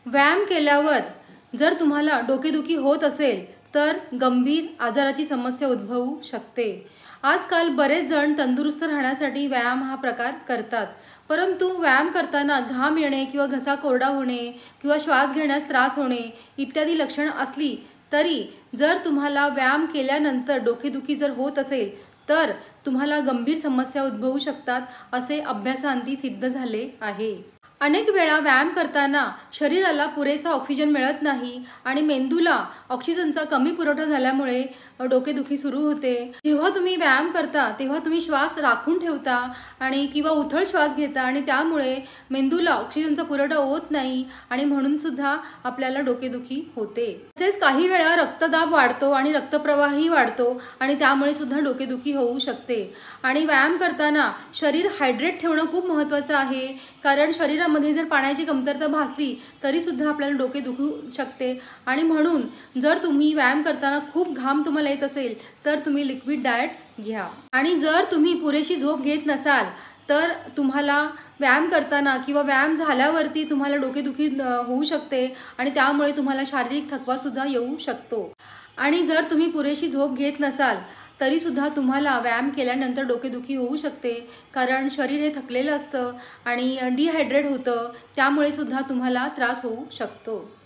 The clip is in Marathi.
व्यायाम केल्यावर जर तुम्हाला डोकेदुखी होत असेल तर गंभीर आजाराची समस्या उद्भवू शकते। आजकाल बरेच जण तंदुरुस्त राहण्यासाठी व्यायाम हा प्रकार करतात, परंतु व्यायाम करताना घाम येणे किंवा घसा कोरडा होणे किंवा श्वास घेण्यास त्रास होणे इत्यादी लक्षणे असली तरी जर तुम्हाला व्यायाम केल्यानंतर डोकेदुखी जर होत असेल तर तुम्हाला गंभीर समस्या उद्भवू शकतात, असे अभ्यासांती सिद्ध झाले आहे। अनेक वेळा व्यायाम करताना शरीराला पुरेसा ऑक्सिजन मिळत नाही आणि मेंदूला ऑक्सिजनचा कमी पुरवठा झाल्यामुळे डोकेदुखी सुरू होते। जेव्हा तुम्ही व्यायाम करता तेव्हा तुम्ही श्वास राखून ठेवता आणि किंवा उथळ श्वास घेता आणि त्यामुळे मेंदूला ऑक्सिजनचा पुरवठा होत नाही आणि म्हणून सुद्धा आपल्याला डोकेदुखी होते। तसेच काही वेळा रक्तदाब वाढतो आणि रक्तप्रवाहही वाढतो आणि त्यामुळे सुद्धा डोकेदुखी होऊ शकते। आणि व्यायाम करताना शरीर हायड्रेट ठेवणं खूप महत्त्वाचं आहे, कारण शरीरामध्ये जर पाण्याची कमतरता भासली तरी सुद्धा आपल्याला डोके दुखू शकते। आणि म्हणून जर तुम्ही व्यायाम करताना खूप घाम तुम्हाला येत असेल तर तुम्ही लिक्विड डाएट घ्या। आणि जर तुम्ही पुरेशी झोप घेत नसाल तर तुम्हाला व्यायाम करताना किंवा व्यायाम झाल्यावरती तुम्हाला डोकेदुखी होऊ शकते आणि त्यामुळे तुम्हाला शारीरिक थकवा सुद्धा येऊ शकतो। आणि जर तुम्ही पुरेशी झोप घेत नसाल तरी सुद्धा तुम्हाला व्यायाम केल्यानंतर डोकेदुखी होऊ शकते, कारण शरीर हे थकलेलं असतं आणि डिहायड्रेट होतं, त्यामुळे सुद्धा तुम्हाला त्रास होऊ शकतो।